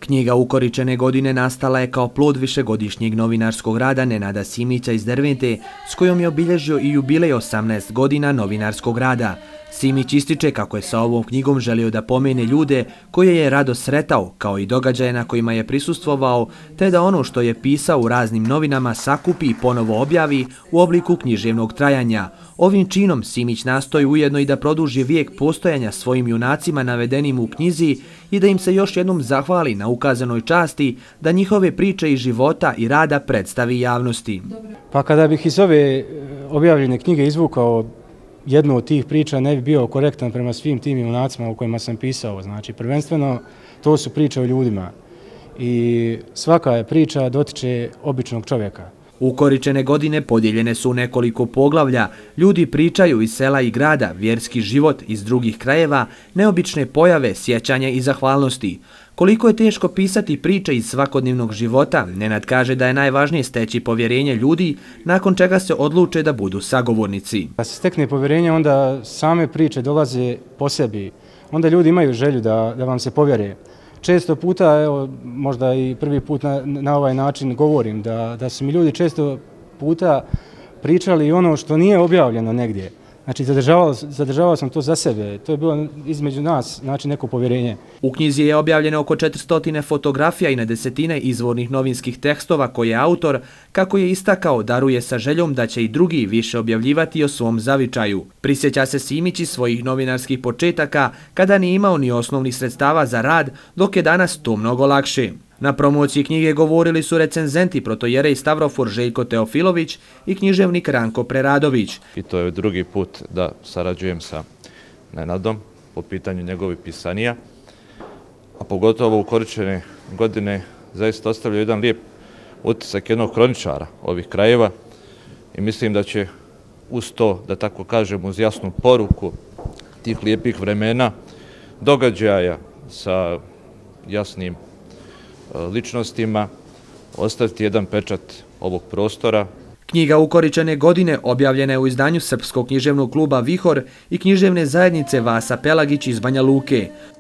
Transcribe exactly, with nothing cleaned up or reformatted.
Knjiga Ukoričene godine nastala je kao plod višegodišnjeg novinarskog rada Nenada Simića iz Dervente, s kojom je obilježio i jubilej osamnaest godina novinarskog rada. Simić ističe kako je sa ovom knjigom želio da pomene ljude koje je rado sretao, kao i događaje na kojima je prisustvovao, te da ono što je pisao u raznim novinama sakupi i ponovo objavi u obliku književnog trajanja. Ovim činom Simić nastoji ujedno i da produži vijek postojanja svojim junacima navedenim u knjizi i da im se još jednom zahvali na ukazanoj časti da njihove priče iz života i rada predstavi javnosti. Pa kada bih iz ove objavljene knjige izvukao jednu od tih priča, ne bi bio korektan prema svim tim junacima o kojima sam pisao. Znači, prvenstveno to su priče o ljudima i svaka je priča dotiče običnog čovjeka. Ukoričene godine podijeljene su u nekoliko poglavlja, ljudi pričaju iz sela i grada, vjerski život iz drugih krajeva, neobične pojave, sjećanje i zahvalnosti. Koliko je teško pisati priče iz svakodnevnog života, Nenad kaže da je najvažnije steći povjerenje ljudi, nakon čega se odluče da budu sagovornici. Kad se stekne povjerenje, onda same priče dolaze po sebi, onda ljudi imaju želju da, da vam se povjere. Često puta, evo, možda i prvi put na, na ovaj način govorim, da, da su mi ljudi često puta pričali ono što nije objavljeno negdje. Znači, zadržavao, zadržavao sam to za sebe, to je bilo između nas, znači neko povjerenje. U knjizi je objavljeno oko četiristo fotografija i na desetine izvornih novinskih tekstova koje autor, kako je istakao, daruje sa željom da će i drugi više objavljivati o svom zavičaju. Prisjeća se Simić iz svojih novinarskih početaka, kada nije imao ni osnovnih sredstava za rad, dok je danas to mnogo lakše. Na promociji knjige govorili su recenzenti protojerej Stavrofor Željko Teofilović i književnik Ranko Preradović. I to je drugi put da sarađujem sa Nenadom po pitanju njegovih pisanija, a pogotovo Ukoričene godine zaista ostavljaju jedan lijep utisak jednog kroničara ovih krajeva i mislim da će uz to, da tako kažem, uz jasnu poruku tih lijepih vremena, događaja sa jasnim ličnostima, ostaviti jedan pečat ovog prostora. Knjiga Ukoričene godine objavljena je u izdanju Srpskog književnog kluba Vihor i književne zajednice Vasa Pelagić iz Banja Luke.